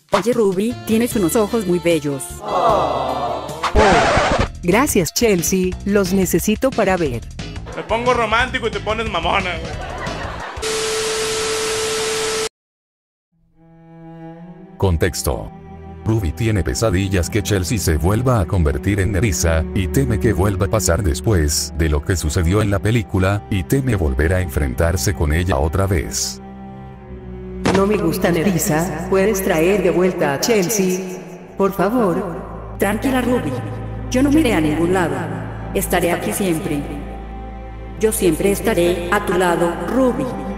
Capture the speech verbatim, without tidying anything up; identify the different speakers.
Speaker 1: Oye Ruby, tienes unos ojos muy bellos.
Speaker 2: Oh, gracias Chelsea, los necesito para ver.
Speaker 3: Me pongo romántico y te pones mamona, güey.
Speaker 4: Contexto. Ruby tiene pesadillas que Chelsea se vuelva a convertir en Nerissa, y teme que vuelva a pasar después de lo que sucedió en la película, y teme volver a enfrentarse con ella otra vez.
Speaker 2: No me gusta Nerissa, ¿puedes traer de vuelta a Chelsea? Por favor.
Speaker 1: Tranquila Ruby, yo no me iré a ningún lado. Estaré aquí siempre. Yo siempre estaré a tu lado, Ruby.